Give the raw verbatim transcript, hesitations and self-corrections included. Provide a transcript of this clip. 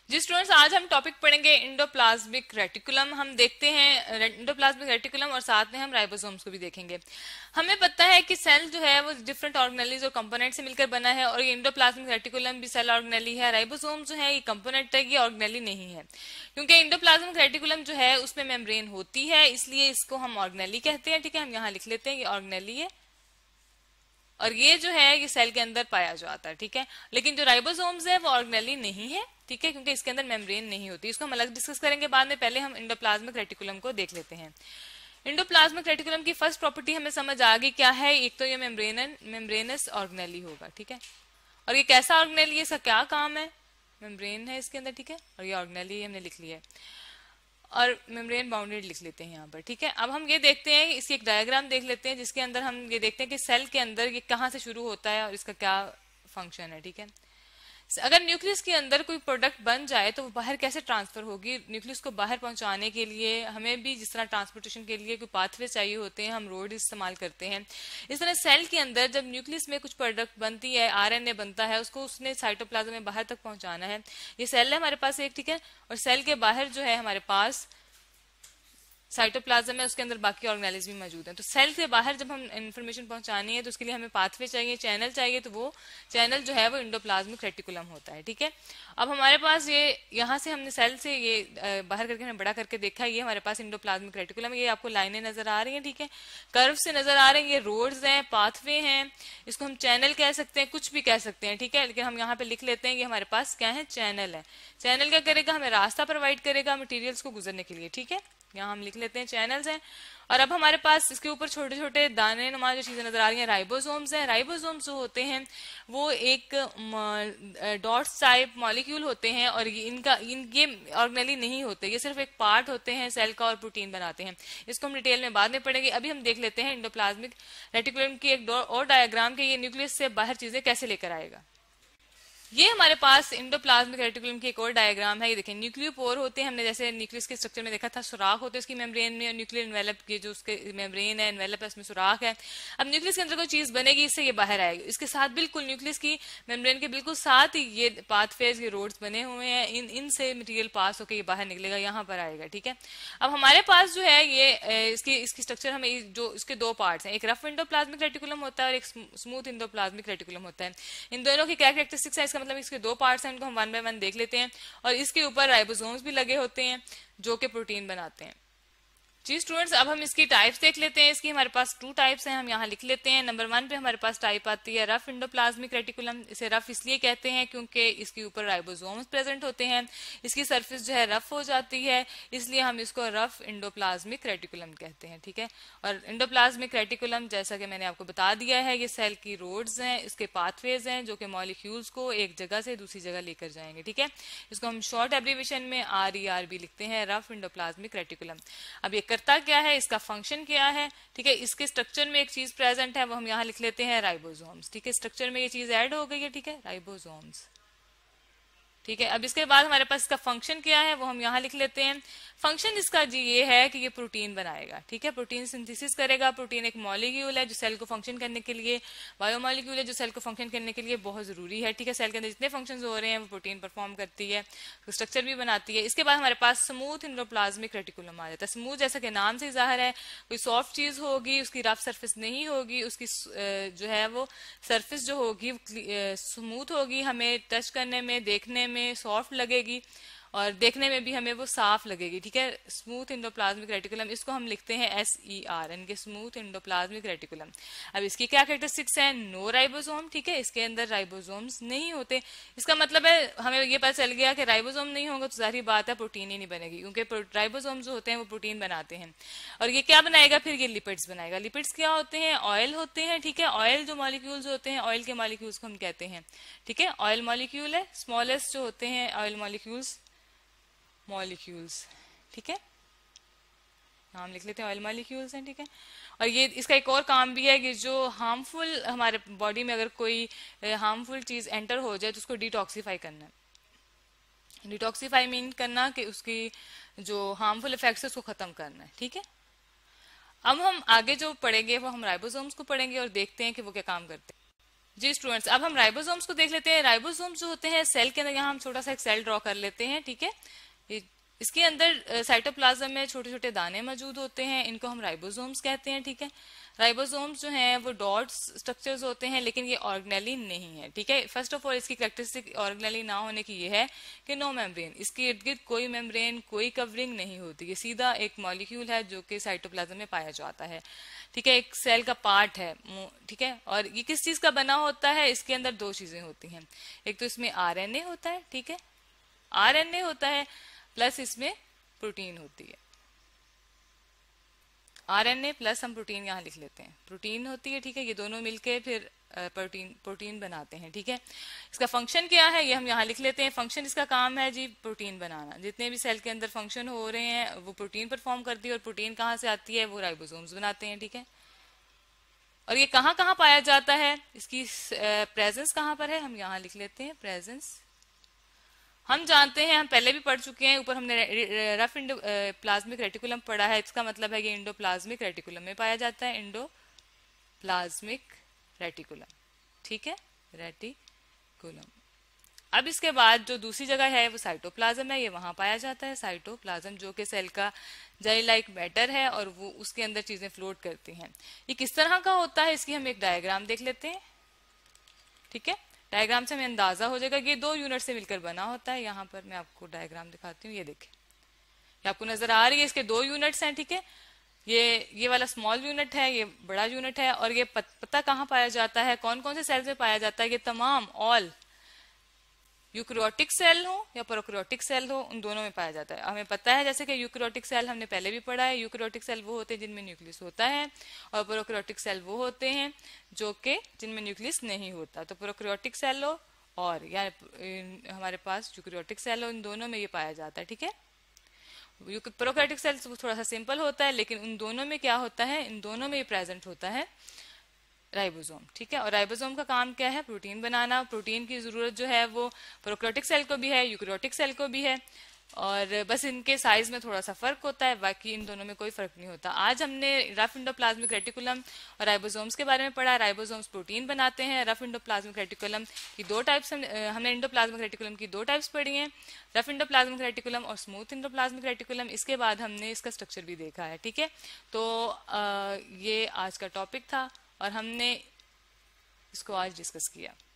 जी students, आज हम topic पढ़ेंगे इंडोप्लाज्मिक रेटिकुलम। हम देखते हैं इंडोप्लाज्मिक रेटिकुलम और साथ में हम राइबोसोम्स को भी देखेंगे। हमें पता है कि सेल जो है वो डिफरेंट ऑर्गेनेलीज और कंपोनेंट से मिलकर बना है और ये इंडोप्लाज्मिक रेटिकुलम भी सेल ऑर्गेनेली है। राइबोसोम जो है ये कंपोनेंट है, ये ऑर्गेनेली नहीं है, क्योंकि इंडोप्लाज्मिक रेटिकुलम जो है उसमें मेम्ब्रेन होती है, इसलिए इसको हम ऑर्गेनेली कहते हैं। ठीक है, हम यहाँ लिख लेते हैं ये ऑर्गेनेली है और ये जो है ये सेल के अंदर पाया जाता है। ठीक है, लेकिन जो राइबोसोम्स है वो ऑर्गेनेली नहीं है। ठीक है, क्योंकि इसके अंदर मेम्ब्रेन नहीं होती। इसको हम अलग डिस्कस करेंगे बाद में, पहले हम इंडोप्लाज्मिक रेटिकुलम को देख लेते हैं। इंडोप्लाज्मिक रेटिकुलम की फर्स्ट प्रॉपर्टी हमें समझ आ गई क्या है। एक तो ये मेम्ब्रेन मेम्ब्रेनस ऑर्गेनेली होगा। ठीक है, और ये कैसा ऑर्गेनेली है, इसका क्या काम है, मेम्ब्रेन है इसके अंदर। ठीक है, और ये ऑर्गेनेली हमने लिख लिया है और मेम्ब्रेन बाउंडेड लिख लेते हैं यहाँ पर। ठीक है, अब हम ये देखते हैं, इसकी एक डायग्राम देख लेते हैं जिसके अंदर हम ये देखते हैं कि सेल के अंदर ये कहाँ से शुरू होता है और इसका क्या फंक्शन है। ठीक है, अगर न्यूक्लियस के अंदर कोई प्रोडक्ट बन जाए तो वो बाहर कैसे ट्रांसफर होगी। न्यूक्लियस को बाहर पहुंचाने के लिए हमें भी जिस तरह ट्रांसपोर्टेशन के लिए कोई पाथवे चाहिए होते हैं, हम रोड इस्तेमाल करते हैं। इस तरह सेल के अंदर जब न्यूक्लियस में कुछ प्रोडक्ट बनती है, आरएनए बनता है, उसको उसने साइटोप्लाज्म में बाहर तक पहुंचाना है। ये सेल है हमारे पास एक। ठीक है, और सेल के बाहर जो है हमारे पास साइटोप्लाज्म है, उसके अंदर बाकी ऑर्गेनेल्स भी मौजूद हैं। तो सेल से बाहर जब हम इंफॉर्मेशन पहुंचानी है तो उसके लिए हमें पाथवे चाहिए, चैनल चाहिए, तो वो चैनल जो है वो इंडोप्लाज्मिक रेटिकुलम होता है। ठीक है, अब हमारे पास ये यहाँ से हमने सेल से ये बाहर करके हमने बड़ा करके देखा, ये हमारे पास इंडोप्लाज्मिक रेटिकुलम। ये आपको लाइनें नजर आ रही हैं। ठीक है, कर्व से नजर आ रहे हैं, ये रोड्स हैं, पाथवे हैं, इसको हम चैनल कह सकते हैं, कुछ भी कह सकते हैं। ठीक है, लेकिन हम यहाँ पे लिख लेते हैं कि हमारे पास क्या है, चैनल है। चैनल क्या करेगा, हमें रास्ता प्रोवाइड करेगा मटीरियल्स को गुजरने के लिए। ठीक है, यहाँ हम लिख लेते हैं चैनल्स हैं। और अब हमारे पास इसके ऊपर छोटे छोटे दाने नुमा जो चीजें नजर आ रही हैं, राइबोसोम्स हैं। राइबोसोम्स जो होते हैं वो एक डॉट्स टाइप मॉलिक्यूल होते हैं और ये इनका इन ये ऑर्गेनेली नहीं होते, ये सिर्फ एक पार्ट होते हैं सेल का और प्रोटीन बनाते हैं। इसको हम डिटेल में बाद में पढ़ेंगे। अभी हम देख लेते हैं इंडोप्लाज्मिक रेटिकुलम की एक और डायग्राम के ये न्यूक्लियस से बाहर चीजें कैसे लेकर आएगा। ये हमारे पास इंडोप्लाज्मिक रेटिकुलम की एक और डायग्राम है। ये देखें, न्यूक्लियोपोर होते हैं, हमने जैसे न्यूक्लियस के स्ट्रक्चर में देखा था, सुराख होते हैं उसकी मेम्ब्रेन में, और न्यूक्लियर एनवेलप की जो उसके मेम्ब्रेन है, एनवेलप है, उसमें सुराख है। अब न्यूक्लियस के अंदर कोई चीज बनेगी, इससे ये बाहर आएगी। इसके साथ बिल्कुल न्यूक्लियस की मेम्ब्रेन के बिल्कुल साथ ही ये पाथवेज, ये रोड्स बने हुए हैं, इन इनसे मटीरियल पास होकर ये बाहर निकलेगा, यहाँ पर आएगा। ठीक है, अब हमारे पास जो है ये इसकी इसकी स्ट्रक्चर हमें जो इसके दो पार्ट्स हैं, एक रफ इंडोप्लाज्मिक रेटिकुलम होता है और एक स्मूथ इंडोप्लाज्मिक रेटिकुलम होता है। इन दोनों की क्या कैरेक्टरिस्टिक्स है, इसका मतलब इसके दो पार्ट्स हैं, इनको हम वन बाय वन देख लेते हैं। और इसके ऊपर राइबोसोम्स भी लगे होते हैं जो कि प्रोटीन बनाते हैं। जी स्टूडेंट्स, अब हम इसकी टाइप्स देख लेते हैं। इसकी हमारे पास टू टाइप्स हैं, हम यहाँ लिख लेते हैं। नंबर वन पे हमारे पास टाइप आती है रफ इंडोप्लाज्मिक रेटिकुलम। इसे रफ इसलिए कहते हैं क्योंकि इसके ऊपर राइबोसोम्स प्रेजेंट होते हैं, इसकी सरफेस जो है रफ हो जाती है, इसलिए हम इसको रफ इंडोप्लाज्मिक रेटिकुलम कहते हैं। ठीक है, और इंडोप्लाज्मिक रेटिकुलम जैसा कि मैंने आपको बता दिया है, ये सेल की रोड्स हैं, इसके पाथवेज हैं जो कि मॉलिक्यूल्स को एक जगह से दूसरी जगह लेकर जाएंगे। ठीक है, इसको हम शॉर्ट एब्रीविएशन में आर ई आर बी लिखते हैं, रफ इंडोप्लाज्मिक रेटिकुलम। अब ये करता क्या है, इसका फंक्शन क्या है। ठीक है, इसके स्ट्रक्चर में एक चीज प्रेजेंट है, वो हम यहाँ लिख लेते हैं राइबोसोम्स। ठीक है, स्ट्रक्चर में ये चीज ऐड हो गई है। ठीक है, राइबोसोम्स। ठीक है, अब इसके बाद हमारे पास इसका फंक्शन क्या है वो हम यहाँ लिख लेते हैं। फंक्शन इसका जी ये है कि ये प्रोटीन बनाएगा। ठीक है, प्रोटीन सिंथेसिस करेगा। प्रोटीन एक मॉलिक्यूल है जो सेल को फंक्शन करने के लिए, बायोमॉलिक्यूल है जो सेल को फंक्शन करने के लिए बहुत जरूरी है। ठीक है, सेल के अंदर जितने फंक्शंस हो रहे हैं वो प्रोटीन परफॉर्म करती है, तो स्ट्रक्चर भी बनाती है। इसके बाद हमारे पास स्मूथ इंडोप्लाज्मिक रेटिकुलम आ जाता है। स्मूथ जैसा कि नाम से जाहिर है, कोई सॉफ्ट चीज होगी, उसकी रफ सरफेस नहीं होगी, उसकी जो है वो सरफेस जो होगी स्मूथ होगी, हमें टच करने में, देखने में सॉफ्ट लगेगी और देखने में भी हमें वो साफ लगेगी। ठीक है, स्मूथ इंडोप्लाज्मिक रेटिकुलम, इसको हम लिखते हैं एस ई आर, इनके स्मूथ इंडोप्लाज्मिक रेटिकुलम। अब इसकी क्या कैरेक्टरिस्टिक्स हैं, नो राइबोसोम। ठीक है, इसके अंदर राइबोसोम्स नहीं होते। इसका मतलब है हमें ये पता चल गया कि राइबोसोम नहीं होगा तो जाहिर बात है प्रोटीन ही नहीं बनेगी, क्योंकि राइबोसोम जो होते हैं वो प्रोटीन बनाते हैं। और ये क्या बनाएगा, फिर ये लिपिड्स बनाएगा। लिपिड्स क्या होते हैं, ऑयल होते हैं। ठीक है, ऑयल जो मॉलिक्यूल्स होते हैं, ऑयल के मॉलिक्यूल्स को हम कहते हैं। ठीक है, ऑयल मॉलिक्यूल है, स्मॉलेस्ट जो होते हैं ऑयल मॉलिक्यूल्स मॉलिक्यूल्स। ठीक है, नाम लिख लेते हैं, ऑयल मॉलिक्यूल्स हैं। ठीक है, और ये इसका एक और काम भी है कि जो हार्मफुल हमारे बॉडी में अगर कोई हार्मफुल चीज एंटर हो जाए तो उसको डिटॉक्सिफाई करना है। डिटॉक्सिफाई मीन करना कि उसकी जो हार्मफुल इफेक्ट्स है उसको खत्म करना है। ठीक है, अब हम आगे जो पढ़ेंगे वो हम राइबोसोम्स को पढ़ेंगे और देखते हैं कि वो क्या काम करते हैं। जी स्टूडेंट्स, अब हम राइबोसोम्स को देख लेते हैं। राइबोसोम्स जो होते हैं सेल के अंदर, यहाँ हम छोटा सा एक सेल ड्रॉ कर लेते हैं, ठीक है। ये इसके अंदर साइटोप्लाज्म में छोटे छोटे दाने मौजूद होते हैं, इनको हम राइबोसोम्स कहते हैं, ठीक है। राइबोसोम्स जो हैं वो डॉट्स स्ट्रक्चर्स होते हैं, लेकिन ये ऑर्गेनेली नहीं है, ठीक है। फर्स्ट ऑफ ऑल इसकी कैरेक्टरिस्टिक ऑर्गेनेली ना होने की ये है कि नो मेम्ब्रेन, इसके इर्द गिर्द कोई मेम्ब्रेन, कोई कवरिंग नहीं होती, ये सीधा एक मॉलिक्यूल है जो कि साइटोप्लाज्म में पाया जाता है, ठीक है। एक सेल का पार्ट है, ठीक है। और ये किस चीज का बना होता है, इसके अंदर दो चीजें होती हैं, एक तो इसमें आरएनए होता है, ठीक है, आरएनए होता है, प्लस इसमें प्रोटीन होती है। आरएनए प्लस हम प्रोटीन यहाँ लिख लेते हैं, प्रोटीन होती है, ठीक है। ये दोनों मिलके फिर प्रोटीन प्रोटीन बनाते हैं, ठीक है। इसका फंक्शन क्या है ये हम यहाँ लिख लेते हैं। फंक्शन इसका काम है जी प्रोटीन बनाना। जितने भी सेल के अंदर फंक्शन हो रहे हैं वो प्रोटीन परफॉर्म करती है, और प्रोटीन कहाँ से आती है, वो राइबोसोम्स बनाते हैं, ठीक है। और ये कहाँ कहाँ पाया जाता है, इसकी प्रेजेंस कहाँ पर है, हम यहाँ लिख लेते हैं प्रेजेंस। हम जानते हैं, हम पहले भी पढ़ चुके हैं, ऊपर हमने रफ इंडोप्लाज्मिक रेटिकुलम पढ़ा है, इसका मतलब है कि इंडोप्लाज्मिक रेटिकुलम में पाया जाता है, इंडोप्लाज्मिक रेटिकुलम, ठीक है, रेटिकुलम। अब इसके बाद जो दूसरी जगह है वो साइटोप्लाज्म है, ये वहां पाया जाता है, साइटोप्लाज्म, जो कि सेल का जेल लाइक मैटर है और वो उसके अंदर चीजें फ्लोट करती हैं। ये किस तरह का होता है, इसकी हम एक डायग्राम देख लेते हैं, ठीक है। डायग्राम से हमें अंदाजा हो जाएगा, ये दो यूनिट से मिलकर बना होता है। यहाँ पर मैं आपको डायग्राम दिखाती हूँ, ये देखें, ये आपको नजर आ रही है, इसके दो यूनिट्स हैं, ठीक है। ये ये वाला स्मॉल यूनिट है, ये बड़ा यूनिट है, और ये पत, पता कहाँ पाया जाता है, कौन कौन से सेल में पाया जाता है, ये तमाम ऑल यूकैरियोटिक सेल हो या प्रोकैरियोटिक सेल हो, उन दोनों में पाया जाता है। हमें पता है जैसे कि यूकैरियोटिक सेल हमने पहले भी पढ़ा है, यूकैरियोटिक सेल वो होते हैं जिनमें न्यूक्लियस होता है, और प्रोकैरियोटिक सेल वो होते हैं जो कि जिनमें न्यूक्लियस नहीं होता। तो प्रोकैरियोटिक सेल हो और या हमारे पास यूकैरियोटिक सेल हो, इन दोनों में ये पाया जाता है, ठीक है। प्रोकैरियोटिक सेल थोड़ा सा सिंपल होता है, लेकिन उन दोनों में क्या होता है, इन दोनों में ये प्रेजेंट होता है राइबोसोम, ठीक है। और राइबोसोम का काम क्या है, प्रोटीन बनाना। प्रोटीन की जरूरत जो है वो प्रोकैरियोटिक सेल को भी है, यूकैरियोटिक सेल को भी है, और बस इनके साइज में थोड़ा सा फर्क होता है, बाकी इन दोनों में कोई फर्क नहीं होता। आज हमने रफ इंडोप्लाज्मिक रेटिकुलम और राइबोसोम्स के बारे में पढ़ा। राइबोसोम्स प्रोटीन बनाते हैं। रफ इंडोप्लाज्मिक रेटिकुलम की दो टाइप्स, हमने इंडोप्लाज्मिक रेटिकुलम की दो टाइप्स पढ़ी हैं, रफ इंडोप्लाज्मिक रेटिकुलम और स्मूथ इंडोप्लाज्मिक रेटिकुलम। इसके बाद हमने इसका स्ट्रक्चर भी देखा है, ठीक है। तो आ, ये आज का टॉपिक था और हमने इसको आज डिस्कस किया।